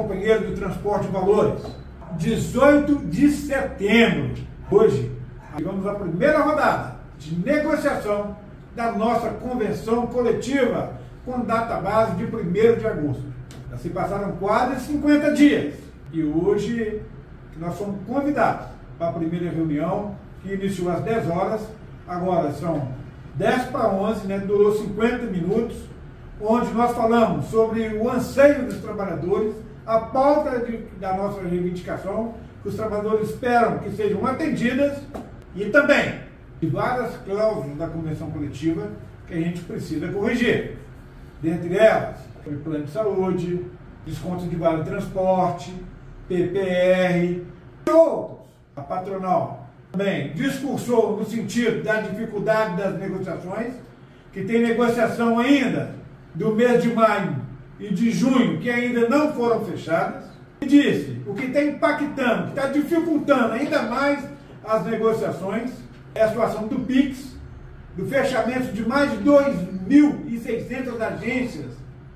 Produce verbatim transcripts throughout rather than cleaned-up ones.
companheiros do transporte de valores. dezoito de setembro, hoje, tivemos a primeira rodada de negociação da nossa convenção coletiva com data base de primeiro de agosto. Já se passaram quase cinquenta dias e hoje nós somos convidados para a primeira reunião que iniciou às dez horas, agora são dez para onze, né, durou cinquenta minutos, onde nós falamos sobre o anseio dos trabalhadores, a pauta de, da nossa reivindicação, que os trabalhadores esperam que sejam atendidas, e também de várias cláusulas da convenção coletiva que a gente precisa corrigir. Dentre elas, o plano de saúde, desconto de vale transporte, P P R e outros. A patronal também discursou no sentido da dificuldade das negociações, que tem negociação ainda do mês de maio e de junho que ainda não foram fechadas, e disse o que está impactando, que está dificultando ainda mais as negociações é a situação do Pix, do fechamento de mais de dois mil e seiscentas agências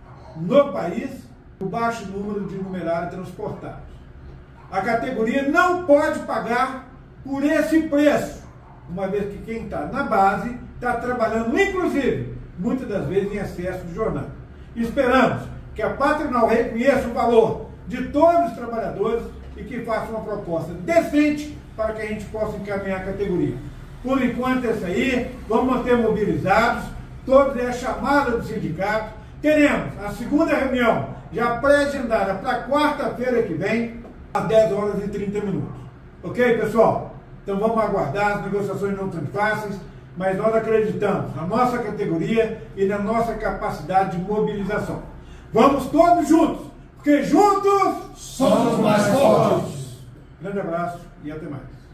no país, o baixo número de numerários transportados. A categoria não pode pagar por esse preço, uma vez que quem está na base está trabalhando, inclusive, muitas das vezes em excesso de jornada. Esperamos que a patronal reconheça o valor de todos os trabalhadores e que faça uma proposta decente para que a gente possa encaminhar a categoria. Por enquanto é isso aí, vamos manter mobilizados, todos é a chamada do sindicato. Teremos a segunda reunião já pré-agendada para quarta-feira que vem, às dez horas e trinta minutos. Ok, pessoal? Então vamos aguardar, as negociações não são fáceis, mas nós acreditamos na nossa categoria e na nossa capacidade de mobilização. Vamos todos juntos, porque juntos somos mais fortes. Grande abraço e até mais.